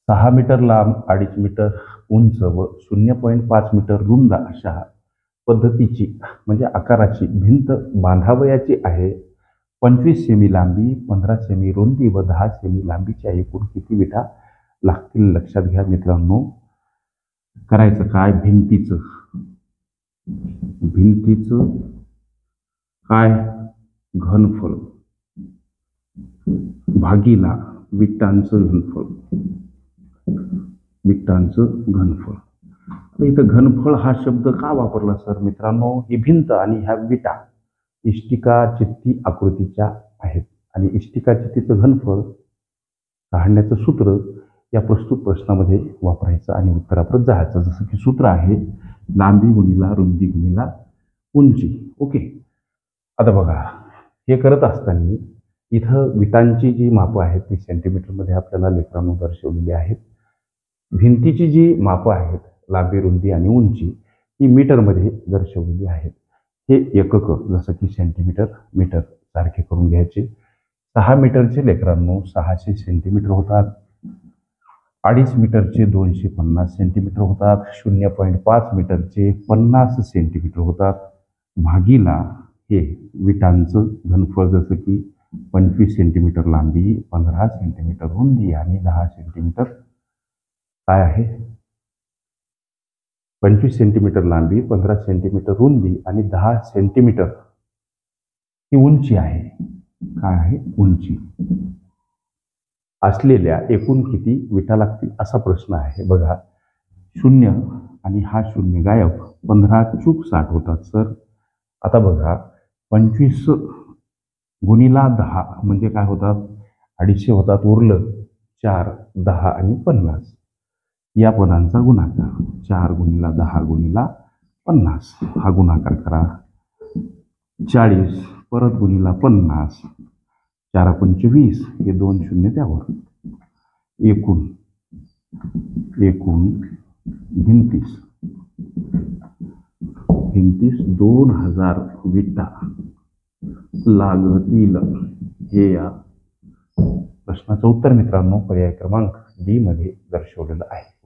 6 metre लांब, 2.5 metre उंच व 0.5 मीटर रुंद अशा पद्धतीची म्हणजे आकाराची भिंत बांधावयाची आहे. 25 सेमी लांबी, 15 सेमी रुंदी व 10 सेमी लांबीच्या एकूण किती विटा लागतील लक्षात घ्या मित्रांनो. करायचं काय, भिंतीचं काय घनफळ भागीला विटांचं घनफळ. इथं घनफळ हा शब्द का वापरला सर मित्रांनो? ही भिंत आणि ह्या विटा इष्टिका चित्ती आकृतीच्या आहेत आणि इष्टिका चित्तीचं घनफळ काढण्याचं सूत्र या प्रस्तुत प्रश्नामध्ये वापरायचं आणि उत्तराप्रत जायचं. जसं की सूत्र आहे लांबी गुणिला रुंदी गुणिला उंची. ओके, आता बघा हे करत असताना इथं विटांची जी मापं आहेत ती सेंटीमीटरमध्ये आपल्याला लेकरांनो दर्शवलेली आहेत. भिंतीची जी मापं आहेत लांबी रुंदी आणि उंची ही मीटरमध्ये दर्शवलेली आहेत. हे एकक जसं की सेंटीमीटर मीटर सारखे करून घ्यायचे. 6 मीटरचे लेकरांनो 600 सेंटीमीटर होतात. 2.5 मीटरचे 250 सेंटीमीटर होतात. 0.5 मीटरचे 50 सेंटीमीटर होतात. भागीला हे विटांचं घनफळ जसं की 25 सेंटीमीटर लांबी, 15 सेंटीमीटर रुंदी आणि 10 सेंटीमीटर काय आहे, 25 सेंटीमीटर लांबी, 15 सेंटीमीटर रुंदी आणि 10 सेंटीमीटर ही उंची आहे. काय आहे, उंची असलेल्या एकूण किती विटा लागतील असा प्रश्न आहे. बघा 0 आणि हा 0 गायब, 15 चूक 60 होतात सर. आता बघा 25 गुणिला 10 म्हणजे काय होतात, 250 होतात. उरलं 4, 10 आणि 50 या पदांचा गुणाकार. 4 गुणिला 10 गुणिला 50 हा गुणाकार करा. 40 परत गुणिला 50, 4 पंचे 20 हे 2 शून्य त्यावर. एकूण भिंतीस 2000 विटा लागतील. हे या प्रश्नाचं उत्तर मित्रांनो पर्याय क्रमांक डी मध्ये दर्शवलेलं आहे.